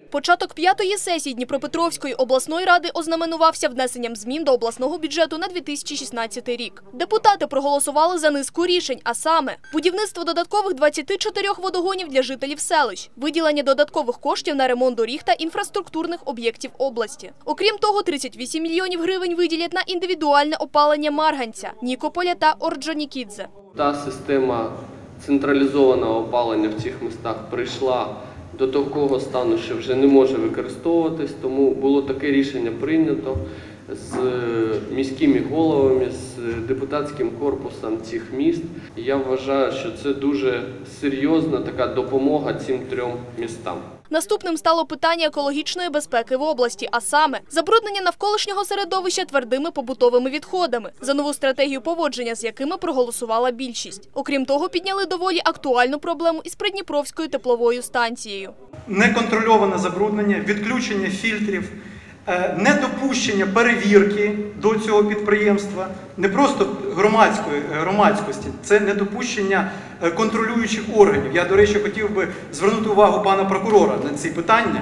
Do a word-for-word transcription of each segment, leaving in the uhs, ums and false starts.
Початок п'ятої сесії Дніпропетровської обласної ради ознаменувався внесенням змін до обласного бюджету на дві тисячі шістнадцятий рік. Депутати проголосували за низку рішень, а саме будівництво додаткових двадцяти чотирьох водогонів для жителів селищ, виділення додаткових коштів на ремонт доріг та інфраструктурних об'єктів області. Окрім того, тридцять вісім мільйонів гривень виділять на індивідуальне опалення Марганця, Нікополя та Орджонікідзе. Та система централізованого опалення в цих містах прийшла до такого стану, що вже не може використовуватись, тому було таке рішення прийнято з міськими головами, з депутатським корпусом цих міст. І я вважаю, що це дуже серйозна така допомога цим трьом містам. Наступним стало питання екологічної безпеки в області, а саме забруднення навколишнього середовища твердими побутовими відходами, за нову стратегію поводження з якими проголосувала більшість. Окрім того, підняли доволі актуальну проблему із Придніпровською тепловою станцією. Неконтрольоване забруднення, відключення фільтрів, недопущення перевірки до цього підприємства, не просто громадської, громадськості, це недопущення контролюючих органів. Я, до речі, хотів би звернути увагу пана прокурора на ці питання.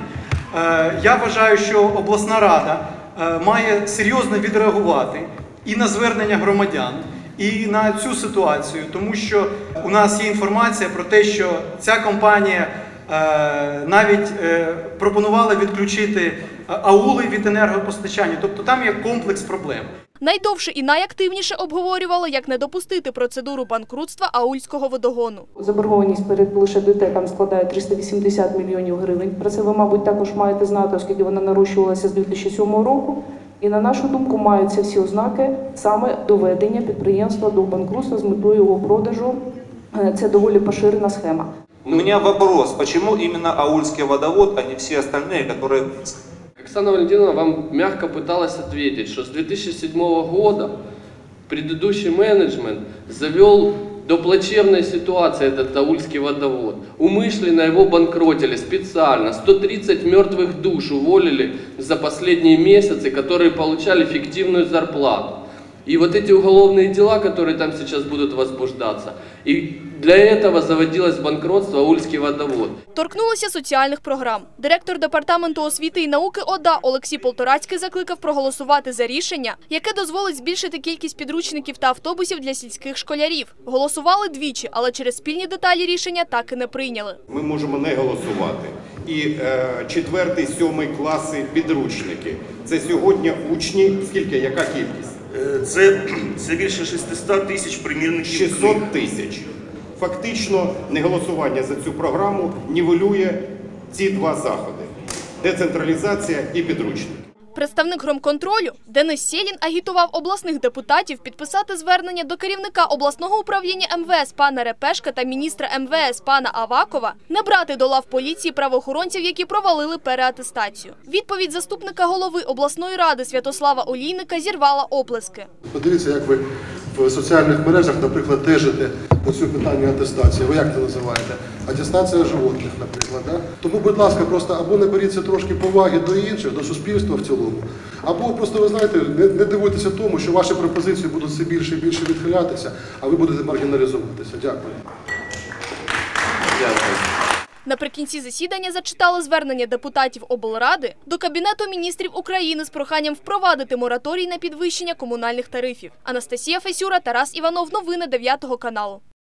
Я вважаю, що обласна рада має серйозно відреагувати і на звернення громадян, і на цю ситуацію, тому що у нас є інформація про те, що ця компанія навіть пропонувала відключити аули від енергопостачання, тобто там є комплекс проблем. Найдовше і найактивніше обговорювало, як не допустити процедуру банкрутства аульського водогону. Заборгованість перед лише ДТЕКом складає триста вісімдесят мільйонів гривень. Про це ви, мабуть, також маєте знати, оскільки вона нарощувалася з дві тисячі сьомого року. І, на нашу думку, маються всі ознаки саме доведення підприємства до банкрутства з метою його продажу. Це доволі поширена схема. У меня вопрос, почему именно Аульский водовод, а не все остальные, которые... Оксана Валентиновна вам мягко пыталась ответить, что с две тысячи седьмого года предыдущий менеджмент завел до плачевной ситуации этот Аульский водовод. Умышленно его банкротили специально. сто тридцать мертвых душ уволили за последние месяцы, которые получали фиктивную зарплату. И вот эти уголовные дела, которые там сейчас будут возбуждаться, и для этого заводилось банкротство Аульский водовод. Торкнулися соціальних програм. Директор Департаменту освіти і науки ОДА Олексій Полторацький закликав проголосувати за рішення, яке дозволить збільшити кількість підручників та автобусів для сільських школярів. Голосували двічі, але через спільні деталі рішення так і не прийняли. Ми можемо не голосувати. І е, четвертий, сьомий класи підручники. Це сьогодні учні, скільки, яка кількість? Це, це більше шістсот тисяч примірників. шістсот тисяч. Фактично, неголосування за цю програму нівелює ці два заходи – децентралізація і підручники. Представник громконтролю Денис Сєлін агітував обласних депутатів підписати звернення до керівника обласного управління ем ве ес пана Репешка та міністра ем ве ес пана Авакова не брати до лав поліції правоохоронців, які провалили переатестацію. Відповідь заступника голови обласної ради Святослава Олійника зірвала оплески. Подивіться, як ви в соціальних мережах, наприклад, тежите по цю питанню атестації. Ви як це називаєте? Атестація животних, наприклад. Да? Тому, будь ласка, просто або наберіться трошки поваги до інших, до суспільства в цілому, або просто, ви знаєте, не, не дивуйтеся тому, що ваші пропозиції будуть все більше і більше відхилятися, а ви будете маргіналізуватися. Дякую. Дякую. Наприкінці засідання зачитали звернення депутатів облради до Кабінету міністрів України з проханням впровадити мораторій на підвищення комунальних тарифів. Анастасія Фесюра, Тарас Іванов. Новини дев'ятого каналу.